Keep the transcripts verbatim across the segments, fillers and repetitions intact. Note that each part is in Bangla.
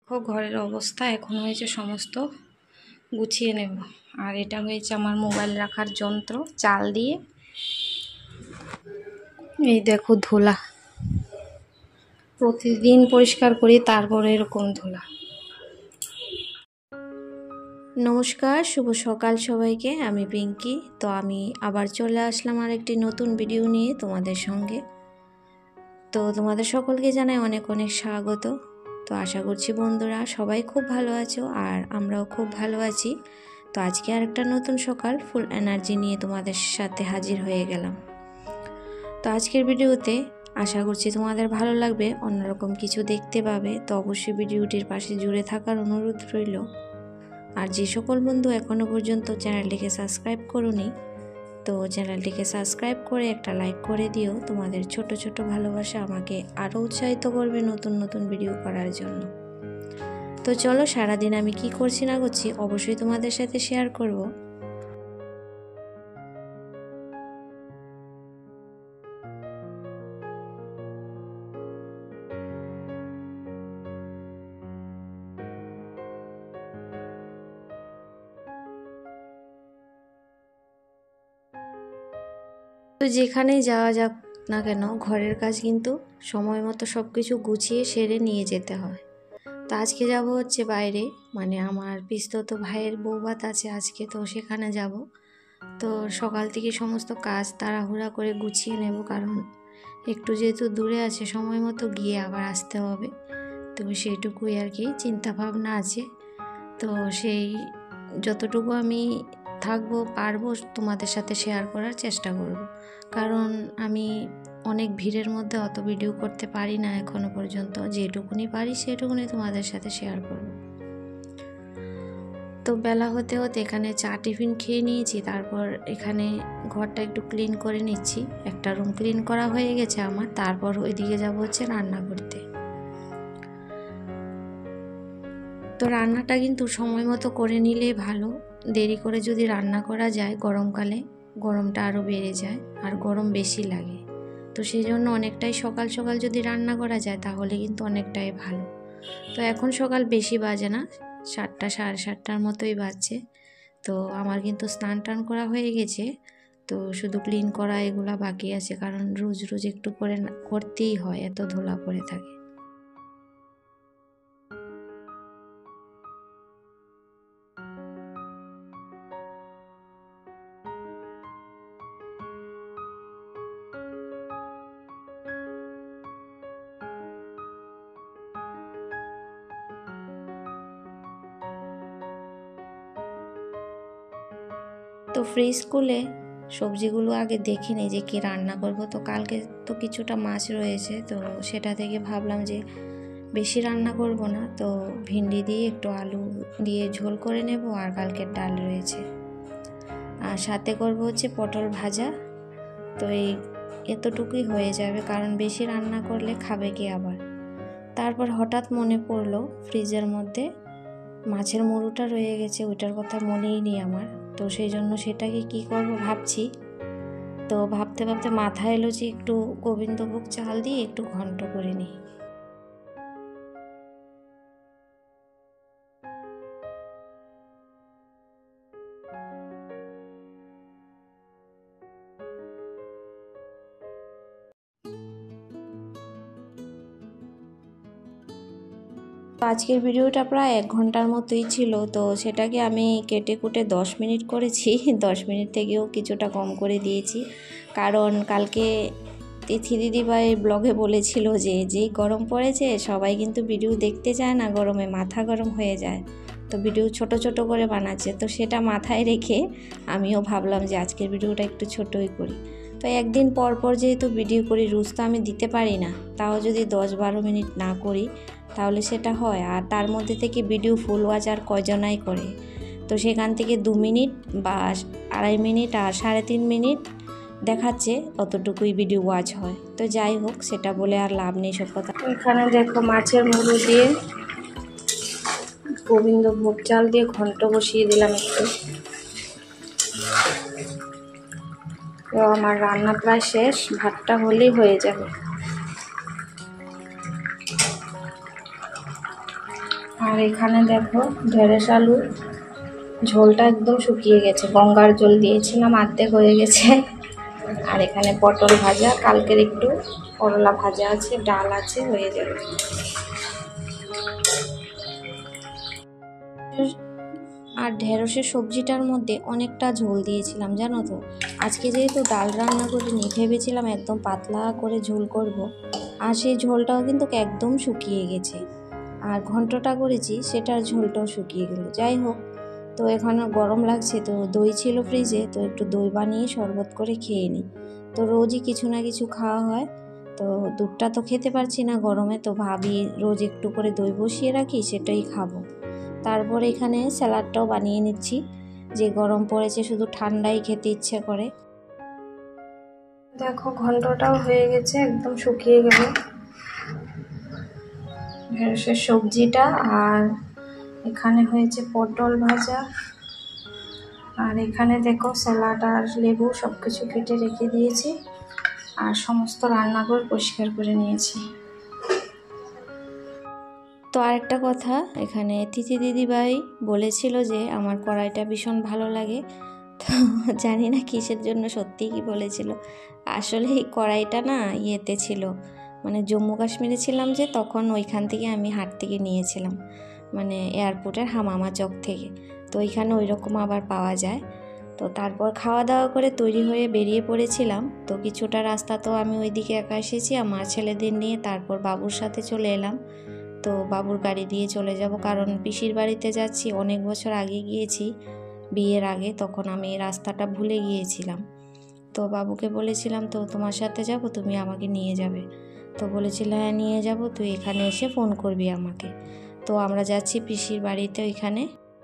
দেখো ঘরের অবস্থা এখন হয়েছে সমস্ত গুছিয়ে নেব। আর এটা হয়েছে আমার মোবাইল রাখার যন্ত্র, চাল দিয়ে। এই দেখো ধুলা, প্রতিদিন পরিষ্কার করি তারপরে এরকম ধুলা। নমস্কার, শুভ সকাল সবাইকে। আমি পিঙ্কি। তো আমি আবার চলে আসলাম আর একটি নতুন ভিডিও নিয়ে তোমাদের সঙ্গে। তো তোমাদের সকলকে জানাই অনেক অনেক স্বাগত। তো আশা করছি বন্ধুরা সবাই খুব ভালো আছো, আর আমরাও খুব ভালো আছি। তো আজকে আর একটা নতুন সকাল ফুল এনার্জি নিয়ে তোমাদের সাথে হাজির হয়ে গেলাম। তো আজকের ভিডিওতে আশা করছি তোমাদের ভালো লাগবে, অন্যরকম কিছু দেখতে পাবে। তো অবশ্যই ভিডিওটির পাশে জুড়ে থাকার অনুরোধ রইল। আর যে সকল বন্ধু এখনও পর্যন্ত চ্যানেলটিকে সাবস্ক্রাইব করোনি, তো চ্যানেলটিকে সাবস্ক্রাইব করে একটা লাইক করে দিও। তোমাদের ছোট ছোট ভালোবাসা আমাকে আরও উৎসাহিত করবে নতুন নতুন ভিডিও করার জন্য। তো চলো, সারাদিন আমি কি করছি না করছি অবশ্যই তোমাদের সাথে শেয়ার করব। তো যেখানেই যাওয়া যাক না কেন, ঘরের কাজ কিন্তু সময় মতো সব কিছু গুছিয়ে সেরে নিয়ে যেতে হয়। তো আজকে যাব হচ্ছে বাইরে, মানে আমার পিস্তত ভাইয়ের বৌভাত আছে আজকে, তো সেখানে যাব। তো সকাল থেকে সমস্ত কাজ তাড়াহুড়া করে গুছিয়ে নেব, কারণ একটু যেহেতু দূরে আছে সময় মতো গিয়ে আবার আসতে হবে। তো সেইটুকুই আর কি চিন্তা ভাবনা আছে। তো সেই যতটুকু আমি থাকবো পারবো তোমাদের সাথে শেয়ার করার চেষ্টা করব, কারণ আমি অনেক ভিড়ের মধ্যে অত ভিডিও করতে পারি না এখনো পর্যন্ত। যেটুকুনি পারি সেটুকুনি তোমাদের সাথে শেয়ার করব। তো বেলা হতে হতে এখানে চা টিফিন খেয়ে নিয়েছি, তারপর এখানে ঘরটা একটু ক্লিন করে নিচ্ছি। একটা রুম ক্লিন করা হয়ে গেছে আমার, তারপর ওইদিকে যাব হচ্ছে রান্না করতে। তো রান্নাটা কিন্তু সময় মতো করে নিলেই ভালো। দেরি করে যদি রান্না করা যায় গরমকালে গরমটা আরও বেড়ে যায় আর গরম বেশি লাগে। তো সেই জন্য অনেকটাই সকাল সকাল যদি রান্না করা যায় তাহলে কিন্তু অনেকটাই ভালো। তো এখন সকাল বেশি বাজে না, সাতটা সাড়ে সাতটার মতোই বাজছে। তো আমার কিন্তু স্নান টান করা হয়ে গেছে। তো শুধু ক্লিন করা এগুলা বাকি আছে, কারণ রোজ রোজ একটু করে করতেই হয়, এত ধুলা পড়ে থাকে। তো ফ্রিজ খুলে সবজিগুলো আগে দেখে নিই যে কী রান্না করব। তো কালকে তো কিছুটা মাছ রয়েছে, তো সেটা থেকে ভাবলাম যে বেশি রান্না করব না, তো ভিন্ডি দিয়ে একটু আলু দিয়ে ঝোল করে নেব। আর কালকের ডাল রয়েছে, আর সাথে করব হচ্ছে পটল ভাজা। তো এই এতটুকুই হয়ে যাবে, কারণ বেশি রান্না করলে খাবে কি আবার। তারপর হঠাৎ মনে পড়লো ফ্রিজের মধ্যে মাছের মুড়োটা রয়ে গেছে, ওইটার কথা মনেই নেই আমার। তো সেই জন্য সেটাকে কি করব ভাবছি। তো ভাবতে ভাবতে মাথায় এলো যে একটু গোবিন্দভোগ চাল দিয়ে একটু ঘন্ট করে নিই। তো আজকের ভিডিওটা প্রায় এক ঘন্টার মতোই ছিল, তো সেটাকে আমি কেটে কুটে দশ মিনিট করেছি। দশ মিনিট থেকেও কিছুটা কম করে দিয়েছি, কারণ কালকে তিথি দিদিভাই ব্লগে বলেছিল যে যেই গরম পড়েছে সবাই কিন্তু ভিডিও দেখতে চায় না, গরমে মাথা গরম হয়ে যায়। তো ভিডিও ছোট ছোট করে বানাচ্ছে, তো সেটা মাথায় রেখে আমিও ভাবলাম যে আজকের ভিডিওটা একটু ছোটই করি। তো একদিন পর পর যেহেতু ভিডিও করি, রোজ তো আমি দিতে পারি না, তাও যদি দশ বারো মিনিট না করি তাহলে সেটা হয়। আর তার মধ্যে থেকে ভিডিও ফুল ওয়াচ আর কয়জনাই করে, তো সেখান থেকে দু মিনিট বা আড়াই মিনিট আর সাড়ে তিন মিনিট দেখাচ্ছে, অতটুকুই ভিডিও ওয়াচ হয়। তো যাই হোক, সেটা বলে আর লাভ নেই সব কথা। এখানে দেখো মাছের মুড়ো দিয়ে গোবিন্দভোগ চাল দিয়ে ঘন্ট বসিয়ে দিলাম একটু। তো আমার রান্না প্রায় শেষ, ভাতটা হলেই হয়ে যাবে। আর এখানে দেখো ঢেঁড়স আলু ঝোলটা একদম শুকিয়ে গেছে, গঙ্গার জল দিয়েছিলাম, অর্ধেক হয়ে গেছে। আর এখানে পটল ভাজা, কালকের একটু করলা ভাজা আছে, ডাল আছে, হয়ে যাবে। আর ঢেঁড়সের সবজিটার মধ্যে অনেকটা ঝোল দিয়েছিলাম জানো তো। আজকে যেহেতু ডাল রান্না করিনি, ভেবেছিলাম একদম পাতলা করে ঝোল করব, আর সেই ঝোলটাও কিন্তু একদম শুকিয়ে গেছে। আর ঘন্টটা করেছি সেটার ঝোলটাও শুকিয়ে গেল। যাই হোক, তো এখন গরম লাগছে, তো দই ছিল ফ্রিজে, তো একটু দই বানিয়ে শরবত করে খেয়ে নিই। তো রোজই কিছু না কিছু খাওয়া হয়, তো দুধটা তো খেতে পারছি না গরমে, তো ভাবি রোজ একটু করে দই বসিয়ে রাখি, সেটাই খাবো। তারপর এখানে স্যালাডটাও বানিয়ে নিচ্ছি, যে গরম পড়েছে শুধু ঠান্ডাই খেতে ইচ্ছে করে। দেখো ঘন্টটাও হয়ে গেছে, একদম শুকিয়ে গেল ঢেঁড়সের সবজিটা। আর এখানে হয়েছে পটল ভাজা, আর এখানে দেখো স্যালাড আর লেবু সব কিছু কেটে রেখে দিয়েছি, আর সমস্ত রান্নাঘর পরিষ্কার করে নিয়েছি। তো আরেকটা কথা, এখানে তিথি দিদিভাই বলেছিল যে আমার কড়াইটা ভীষণ ভালো লাগে, তো জানি না কিসের জন্য, সত্যিই কি বলেছিল। আসলে এই কড়াইটা না ইয়েতে ছিল, মানে জম্মু কাশ্মীরে ছিলাম যে, তখন ওইখান থেকে আমি হাট থেকে নিয়েছিলাম, মানে এয়ারপোর্টের হামামা চক থেকে। তো ওইখানে ওই রকম আবার পাওয়া যায়। তো তারপর খাওয়া দাওয়া করে তৈরি হয়ে বেরিয়ে পড়েছিলাম। তো কিছুটা রাস্তা তো আমি ওইদিকে একা এসেছি আমার ছেলেদের নিয়ে, তারপর বাবুর সাথে চলে এলাম। তো বাবুর গাড়ি দিয়ে চলে যাব, কারণ পিসির বাড়িতে যাচ্ছি। অনেক বছর আগে গিয়েছি, বিয়ের আগে, তখন আমি রাস্তাটা ভুলে গিয়েছিলাম। তো বাবুকে বলেছিলাম, তো তোমার সাথে যাব, তুমি আমাকে নিয়ে যাবে। তো বলেছিল হ্যাঁ নিয়ে যাব, তুই এখানে এসে ফোন করবি আমাকে। তো আমরা যাচ্ছি পিসির বাড়িতে ওইখানে।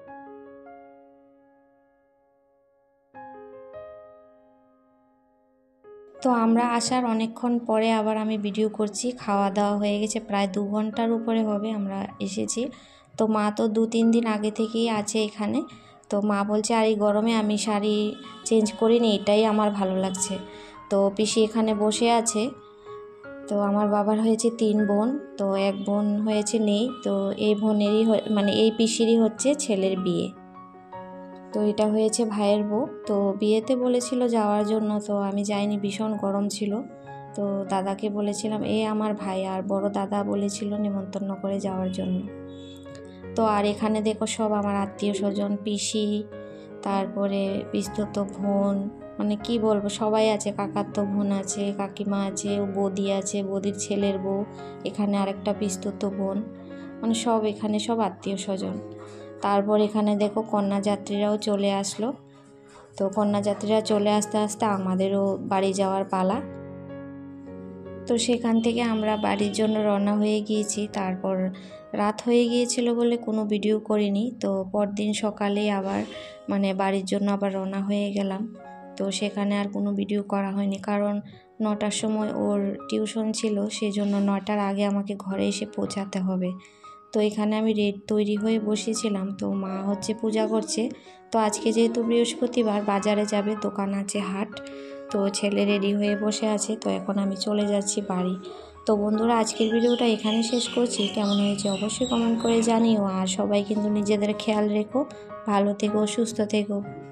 তো আমরা আসার অনেকক্ষণ পরে আবার আমি ভিডিও করছি। খাওয়া দাওয়া হয়ে গেছে, প্রায় দু ঘন্টার উপরে হবে আমরা এসেছি। তো মা তো দু তিন দিন আগে থেকেই আছে এখানে। তো মা বলছে আর এই গরমে আমি শাড়ি চেঞ্জ করিনি, এটাই আমার ভালো লাগছে। তো পিসি এখানে বসে আছে। তো আমার বাবার হয়েছে তিন বোন, তো এক বোন হয়েছে নেই, তো এই বোনেরই মানে এই পিসিরই হচ্ছে ছেলের বিয়ে। তো এটা হয়েছে ভাইয়ের বউ। তো বিয়েতে বলেছিল যাওয়ার জন্য, তো আমি যাইনি, ভীষণ গরম ছিল। তো দাদাকে বলেছিলাম, এ আমার ভাই আর বড় দাদা বলেছিল নিমন্ত্রণ করে যাওয়ার জন্য। তো আর এখানে দেখো সব আমার আত্মীয় স্বজন, পিসি, তারপরে পিস্তত বোন, মানে কি বলবো, সবাই আছে। কাকার তো বোন আছে, কাকিমা আছে, বৌদি আছে, বৌদির ছেলের বউ, এখানে আরেকটা পিস্তত বোন, মানে সব এখানে সব আত্মীয় স্বজন। তারপর এখানে দেখো কন্যাযাত্রীরাও চলে আসলো। তো কন্যাযাত্রীরা চলে আসতে আসতে আমাদেরও বাড়ি যাওয়ার পালা। তো সেখান থেকে আমরা বাড়ির জন্য রওনা হয়ে গিয়েছি। তারপর রাত হয়ে গিয়েছিল বলে কোনো ভিডিও করিনি। তো পরদিন সকালে আবার মানে বাড়ির জন্য আবার রওনা হয়ে গেলাম। তো সেখানে আর কোনো ভিডিও করা হয়নি, কারণ নটার সময় ওর টিউশন ছিল, সেজন্য নটার আগে আমাকে ঘরে এসে পৌঁছাতে হবে। তো এখানে আমি রেড তৈরি হয়ে বসেছিলাম। তো মা হচ্ছে পূজা করছে। তো আজকে যেহেতু বৃহস্পতিবার, বাজারে যাবে, দোকান আছে, হাট। তো ছেলে রেডি হয়ে বসে আছে। তো এখন আমি চলে যাচ্ছি বাড়ি। তো বন্ধুরা, আজকের ভিডিওটা এখানে শেষ করছি। কেমন হয়েছে অবশ্যই কমেন্ট করে জানিও। আর সবাই কিন্তু নিজেদের খেয়াল রেখো, ভালো থেকো, সুস্থ থেকো।